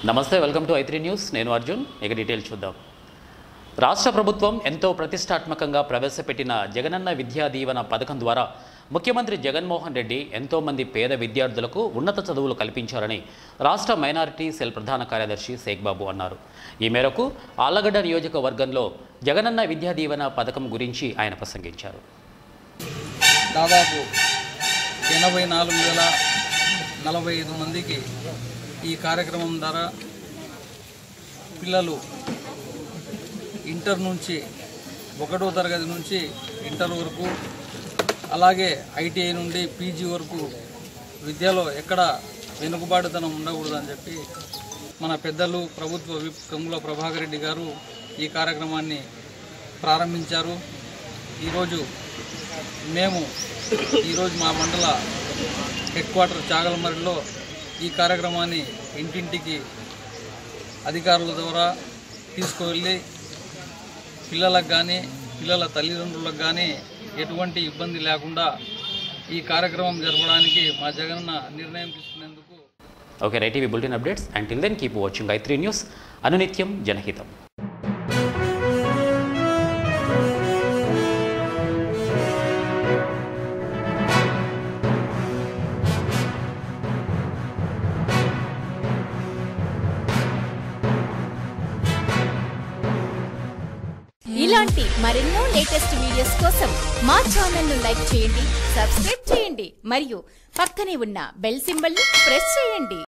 నమస్తే, welcome to ఐ3 news. నేను అర్జున్. ఇక డీటెయిల్స్ చూద్దాం. రాష్ట్ర ప్రభుత్వం ఎంతో ప్రతిష్టాత్మకంగా ప్రవేశపెట్టిన జగనన్న విద్యా దీవెన పథకం ద్వారా ముఖ్యమంత్రి జగన్మోహన్ రెడ్డి ఎంతోమంది పేద విద్యార్థులకు ఉన్నత చదువులు కల్పించారని రాష్ట్ర మైనారిటీ సెల్ ప్రధాన కార్యదర్శి షేక్ బాబు అన్నారు. ఈ మేరకు ఆళ్లగడ్డ నియోజకవర్గంలో జగనన్న విద్యా దీవెన పథకం గురించి ఆయన ప్రసంగించారు. దాదాపు 84,045 మందికి ఈ కార్యక్రమం ద్వారా పిల్లలు ఇంటర్ నుంచి 1వ తరగతి నుంచి ఇంటర్ వరకు, అలాగే ఐటీఐ నుండి పీజీ వరకు విద్యలో ఎక్కడ వెనుకబాటుతనం ఉండకూడదని చెప్పి మన పెద్దలు ప్రభుత్వ విప్ కంగుల ప్రభాకర్ రెడ్డి గారు ఈ కార్యక్రమాన్ని ప్రారంభించారు. ఈరోజు మా మండల హెడ్ క్వార్టర్ చాగలమరిలో ఈ కార్యక్రమాన్ని ఇంటింటికి అధికారుల ద్వారా తీసుకువెళ్ళి పిల్లలకు కానీ పిల్లల తల్లిదండ్రులకు కానీ ఎటువంటి ఇబ్బంది లేకుండా ఈ కార్యక్రమం జరపడానికి మా జగనన్న నిర్ణయం తీసుకునేందుకు. Okay, right. TV bulletin updates. Until then keep watching ఐ3 న్యూస్. అనునిత్యం జనహితం. ఇలాంటి మరెన్నో లేటెస్ట్ వీడియోస్ కోసం మా ఛానల్ ను లైక్ చేయండి, సబ్స్క్రైబ్ చేయండి మరియు పక్కనే ఉన్న బెల్ సింబల్ ని ప్రెస్ చేయండి.